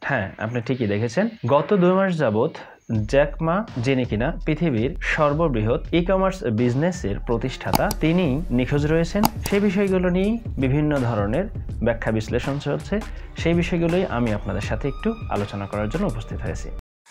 হ্যাঁ, আপনি ঠিকই দেখেছেন। গত 2 মাস যাবৎ জ্যাক মা, যিনি কিনা পৃথিবীর সর্ববৃহৎ ই-কমার্স বিজনেসের প্রতিষ্ঠাতা, তিনি নিখোঁজ রয়েছেন। সেই বিষয়গুলো নিয়েই বিভিন্ন ধরনের ব্যাখ্যা বিশ্লেষণ চলছে। সেই বিষয়গুলোই আমি আপনাদের সাথে একটু আলোচনা করার জন্য উপস্থিত হয়েছি।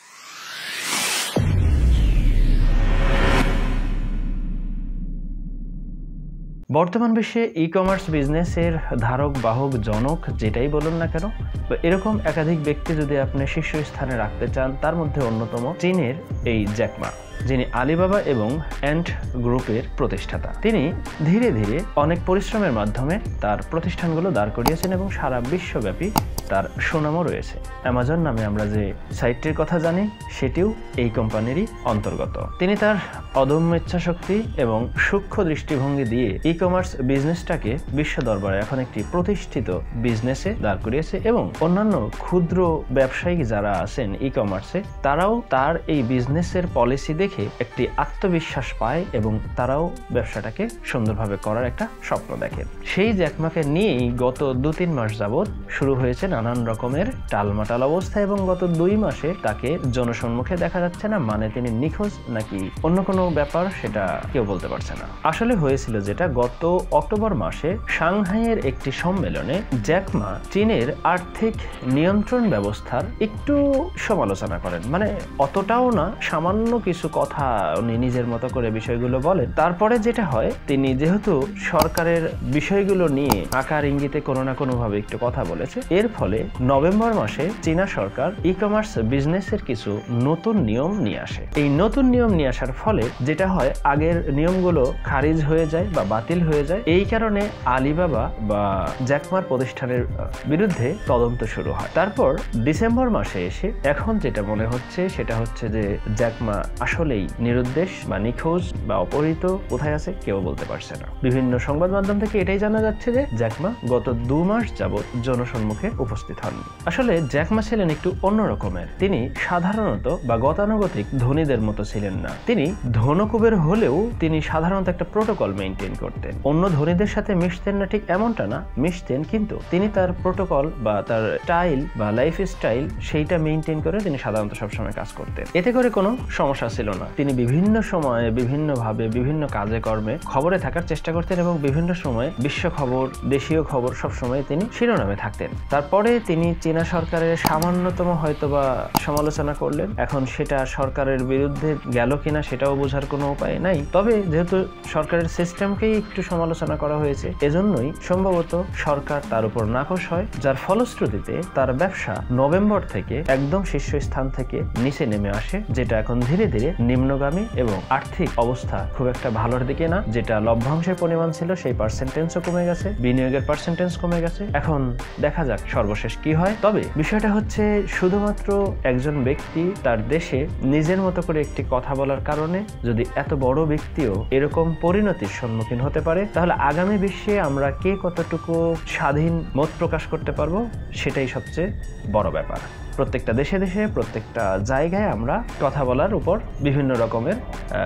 বর্তমান বিশ্বে ই-কমার্স বিজনেসের ধারক বাহক জনক যেটাই বলুন না কেন, এরকম একাধিক ব্যক্তি যদি আপনি শীর্ষস্থানে রাখতে চান, তার মধ্যে অন্যতম চীনের এই জ্যাক মা, যিনি আলিবাবা এবং অ্যান্ট গ্রুপের প্রতিষ্ঠাতা। তিনি ধীরে ধীরে অনেক পরিশ্রমের মাধ্যমে তার প্রতিষ্ঠানগুলো দাঁড় করিয়েছেন এবং সারা বিশ্বব্যাপী তার সুনামও রয়েছে। অ্যামাজন নামে আমরা যে সাইটটির কথা জানি, সেটিও এই কোম্পানিরই অন্তর্গত। তিনি তার অদম্য ইচ্ছাশক্তি এবং সূক্ষ্ম দৃষ্টিভঙ্গি দিয়ে ই-কমার্স বিজনেসটাকে বিশ্ব দরবারে এখন একটি প্রতিষ্ঠিত বিজনেসে দাঁড় করিয়েছে এবং অন্যান্য ক্ষুদ্র ব্যবসায়ী যারা আছেন ই-কমার্সে, তারাও তার এই বিজনেসের পলিসি দেখে একটি আত্মবিশ্বাস পায় এবং তারাও ব্যবসাটাকে সুন্দরভাবে করার একটা স্বপ্ন দেখেন। সেই জ্যাকমাকে নিয়েই গত 2-3 মাস যাবৎ শুরু হয়েছে নানান রকমের টালমাটাল অবস্থা এবং গত 2 মাসে তাকে জনসম্মুখে দেখা যাচ্ছে না। মানে তিনি নিখোঁজ নাকি অন্য কোনো ব্যাপার, সেটা কেউ বলতে পারছে না। আসলে হয়েছিল যেটা, গত অক্টোবর মাসে সাংহাইয়ের একটি সম্মেলনে জ্যাক মা চীনের আর্থিক নিয়ন্ত্রণ ব্যবস্থার একটু সমালোচনা করেন। মানে অতটাও না, সামান্য কিছু কথা উনি নিজের মতো করে বিষয়গুলো বলেন। তারপরে যেটা হয়, তিনি যেহেতু সরকারের বিষয়গুলো নিয়ে আকার ইঙ্গিতে কোনো না কোনোভাবে একটু কথা বলেছে, এর ফলে নভেম্বর মাসে চীনা সরকার ই-কমার্স বিজনেসের কিছু নতুন নিয়ম নিয়ে আসে। এই নতুন নিয়ম নিয়ে আসার ফলে যেটা হয়, আগের নিয়মগুলো খারিজ হয়ে যায় বা বাতিল হয়ে যায়। এই কারণে আলিবাবা বা জ্যাক মার প্রতিষ্ঠানের বিরুদ্ধে তদন্ত শুরু হয়। তারপর ডিসেম্বর মাসে এসে এখন যেটা মনে হচ্ছে, সেটা হচ্ছে যে জ্যাক মা আসলেই নিরুদ্দেশ বা নিখোঁজ বা অপহৃত। কোথায় আছে কেউ বলতে পারছে না। বিভিন্ন সংবাদ মাধ্যম থেকে এটাই জানা যাচ্ছে যে জ্যাক মা গত 2 মাস যাবৎ জনসম্মুখে উপস্থিত হননি। আসলে জ্যাক মা ছিলেন একটু অন্য রকমের। তিনি সাধারণত বা গতানুগতিক ধনীদের মতো ছিলেন না। তিনি ধনকুবের হলেও তিনি সাধারণত একটা প্রোটোকল মেনটেন করতেন। অন্য ধনীদের সাথে মিশতেন না ঠিক এমনটা না, মিশতেন, কিন্তু তিনি তার প্রোটোকল বা তার স্টাইল বা লাইফ স্টাইল সেইটা মেনটেন করে তিনি সাধারণত সবসময় কাজ করতেন। এতে করে কোনো সমস্যা ছিল না। তিনি বিভিন্ন সময়ে বিভিন্নভাবে বিভিন্ন কাজে কর্মে খবরে থাকার চেষ্টা করতেন এবং বিভিন্ন সময় বিশ্ব খবর, দেশীয় খবর সবসময় তিনি শিরোনামে থাকতেন। তারপরে তিনি চীনা সরকারের সামান্যতম হয়তোবা সমালোচনা করলেন। এখন সেটা সরকারের বিরুদ্ধে গেল কিনা সেটাও বোঝার কোনো উপায় নাই। তবে যেহেতু সরকারের সিস্টেমকেই একটু সমালোচনা করা হয়েছে, এজন্যই সম্ভবত সরকার তার উপর নাখোশ হয়, যার ফলশ্রুতিতে তার ব্যবসা নভেম্বর থেকে একদম শীর্ষস্থান থেকে নিচে নেমে আসে, যেটা এখন ধীরে ধীরে নিম্নগামী এবং আর্থিক অবস্থা খুব একটা ভালোর দিকে না। যেটা লভ্যাংশের পরিমাণ ছিল সেই পার্সেন্টেজও কমে গেছে, বিনিয়োগের পার্সেন্টেজ কমে গেছে। এখন দেখা যাক সর্বশেষ কি হয়। তবে বিষয়টা হচ্ছে, শুধুমাত্র একজন ব্যক্তি তার দেশে নিজের মতো করে একটি কথা বলার কারণে যদি এত বড় ব্যক্তিও এরকম পরিণতির সম্মুখীন হতে পারে, তাহলে আগামী বিশ্বে আমরা কে কতটুকু স্বাধীন মত প্রকাশ করতে পারবো, সেটাই সবচেয়ে বড় ব্যাপার। প্রত্যেকটা দেশে দেশে প্রত্যেকটা জায়গায় আমরা কথা বলার উপর বিভিন্ন রকমের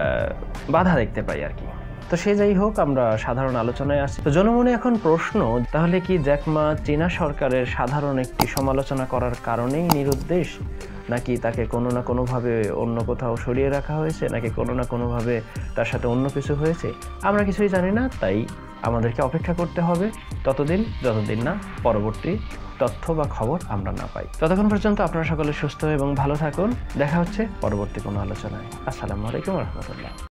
বাধা দেখতে পাই আর কি। তো সে যাই হোক, আমরা সাধারণ আলোচনায় আসছি। তো জনমনে এখন প্রশ্ন, তাহলে কি জ্যাক মা চীনা সরকারের সাধারণ একটি সমালোচনা করার কারণেই নিরুদ্দেশ, নাকি তাকে কোনো না কোনোভাবে অন্য কোথাও সরিয়ে রাখা হয়েছে, নাকি কোনো না কোনোভাবে তার সাথে অন্য কিছু হয়েছে? আমরা কিছুই জানি না। তাই আমাদেরকে অপেক্ষা করতে হবে ততদিন যতদিন না পরবর্তী তথ্য বা খবর আমরা না পাই। ততক্ষণ পর্যন্ত আপনারা সকলে সুস্থ এবং ভালো থাকুন। দেখা হচ্ছে পরবর্তী কোনো আলোচনায়। আসসালামু আলাইকুম ওয়া রাহমাতুল্লাহ।